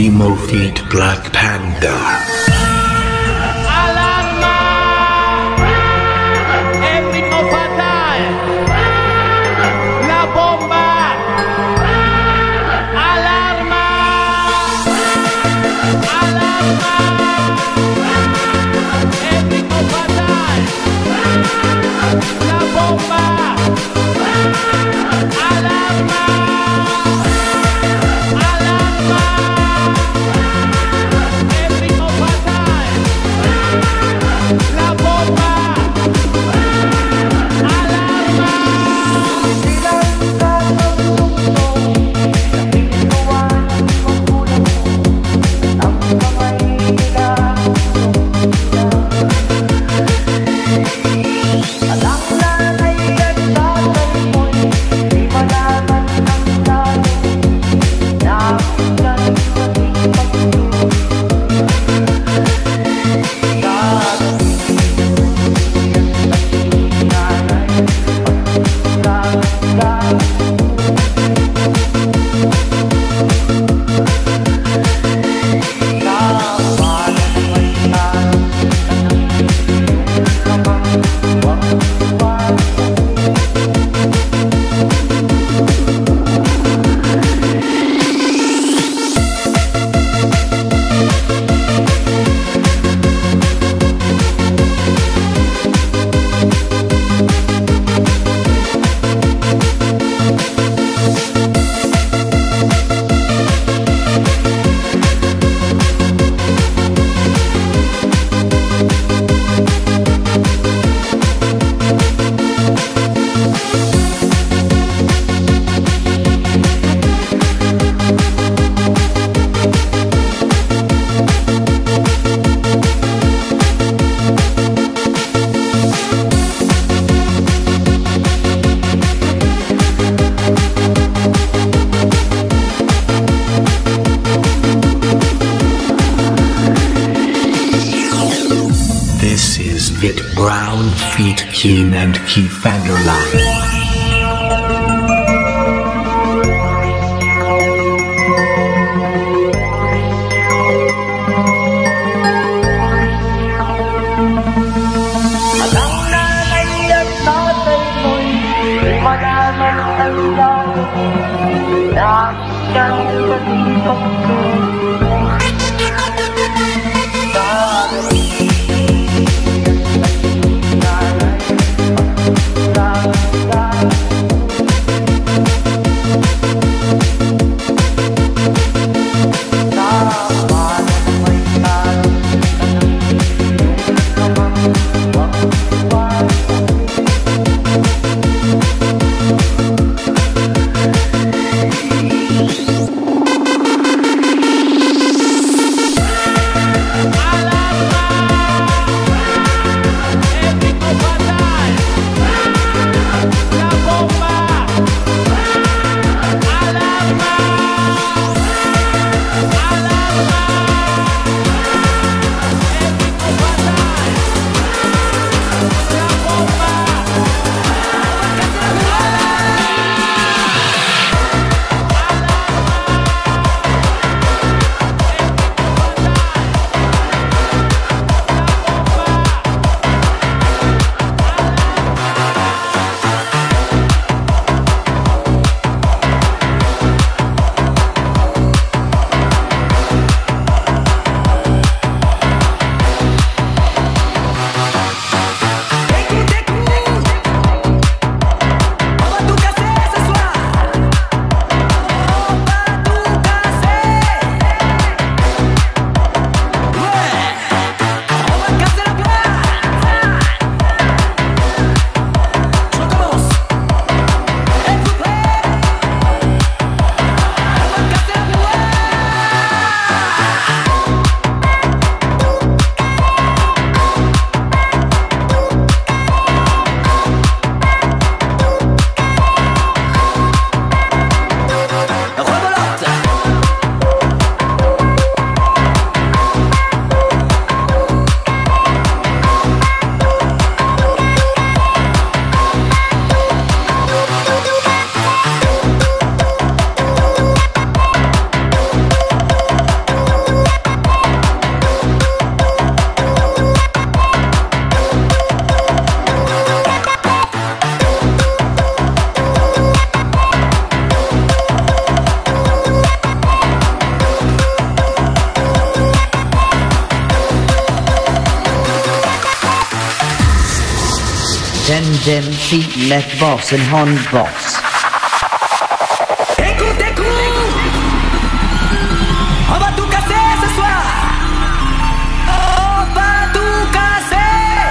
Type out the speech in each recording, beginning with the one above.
Nemo feat Black Panther. This is Vit Brown feat Keen and Keith Vanderlaan. den feet left boss and hon boss. On va tout casser ce soir. On va tout casser.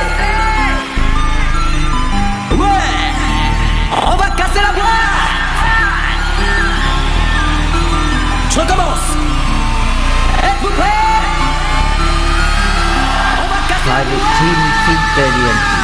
Ouais. On va casser la boîte. Je recommence. Êtes-vous prêts? On va casser la boîte. Private team feet belly empty.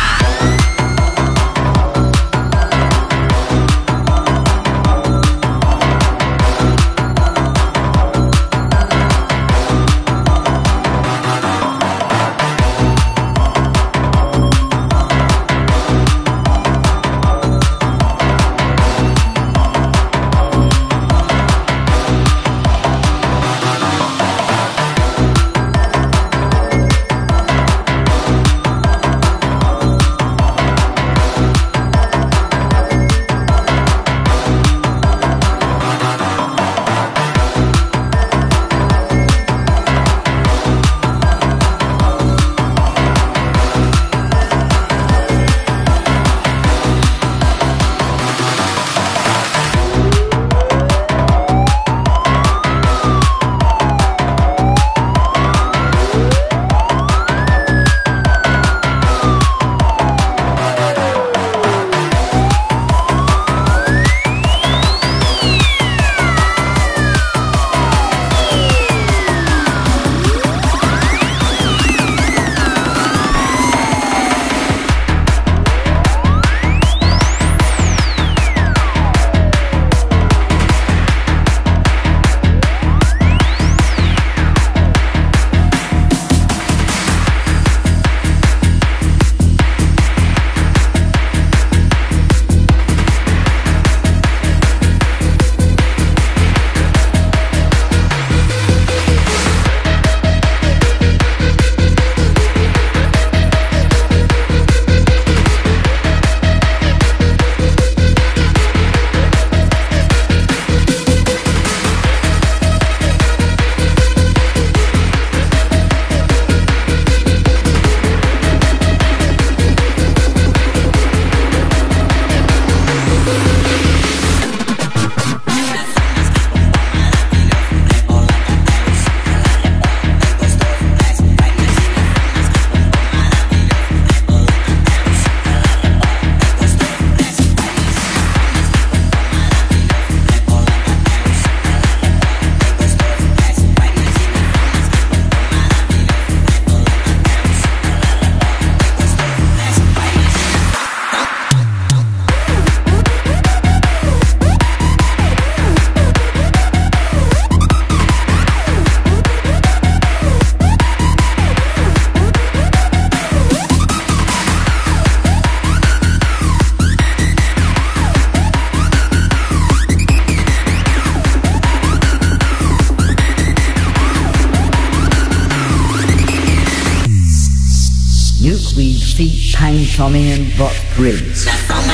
Feet, pain, Tommy and Bot Briggs.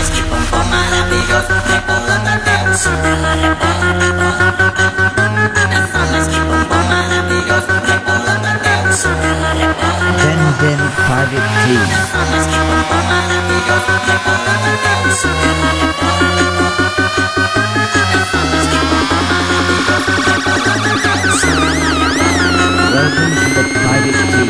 Den private team. Welcome to the private team.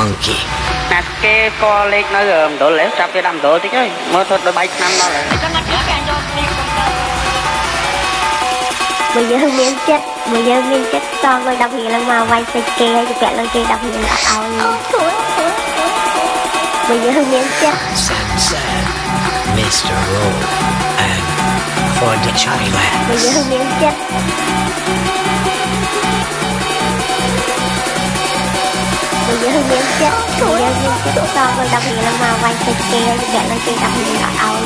monkey. Nát cái co lên nó đổ lẽ chắp cái đám đổ thì cái mới thôi đôi bay năm đó là bây giờ miếng chết to rồi đọc hiện là mà vay xe kê hay kẹt lên kia đọc hiện là áo bây giờ miếng chết Sam, Mr. Roll, and for the Thailand. bây giờ miếng chết bây giờ miếng chết to rồi đọc hiện là mà vay xe kê hay kẹt lên kia đọc hiện là áo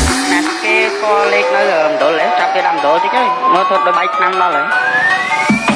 co lên nó đổ lẽ chắp cái đám đổ thì cái mới thôi đôi bay năm đó là